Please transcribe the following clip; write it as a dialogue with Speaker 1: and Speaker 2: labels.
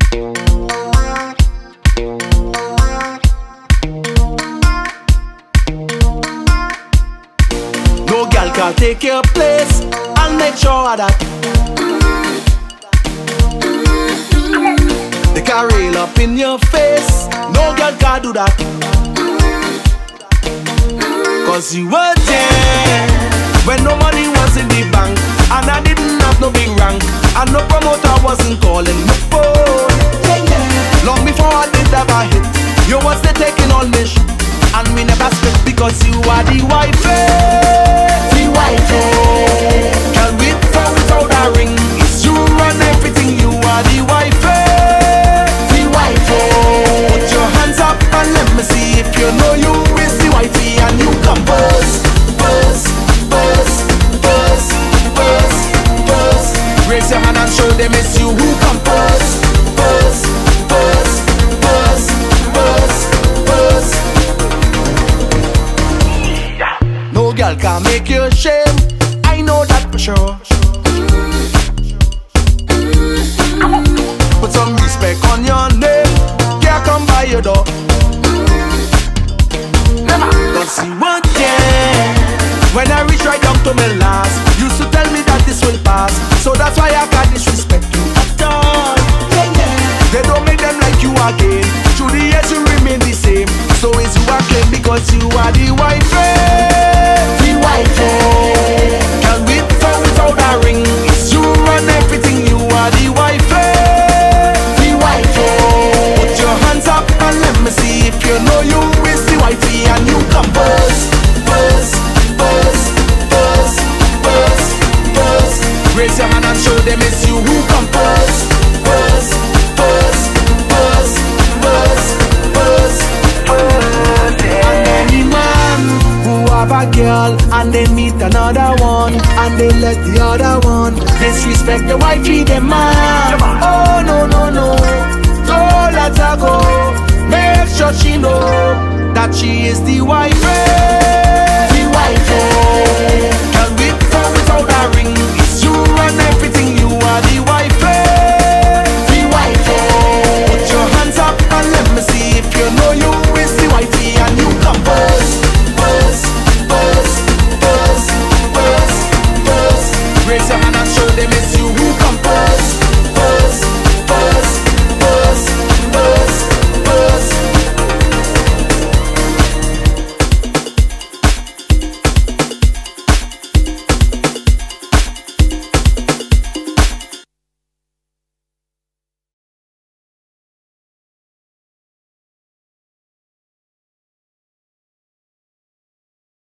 Speaker 1: No girl can take your place. I'll make sure of that. They can rail up in your face. No girl can do that. Cause you were there when no money was in the bank, and I didn't have no big rank, and no promoter wasn't calling me phone. Long before I did have a hit, you was there taking all me shit, and me never split because you are the wifey. The wifey. Girl without a ring, it's you run everything, you are the wifey. The wifey. Put your hands up and let me see if you know you is the wifey, and you come first, first, first, first, first, first. Raise your hand and show them it's you who come first, first, first, first, first, first. No girl can make you shame, I know that for sure. Put some respect on your name, girl come by your door. Cause you weren't there when I reach right down to my last. Used to tell me that this will pass, so that's why I can't disrespect you at all. They don't make them like you again. Through the years you remain the same, so is you a claim because you are the wifey. The wifey. Girl without a ring, it's you run everything, you are the wifey. The wifey. Put your hands up and let me see if you know you is the wifey, and you come first, first, first, first, first, first. Raise your hand and show them it's you who come first, first, first, first, first, first, first. And any man who have a girl and they meet another one, and they let the other one disrespect the wifey, the man. Oh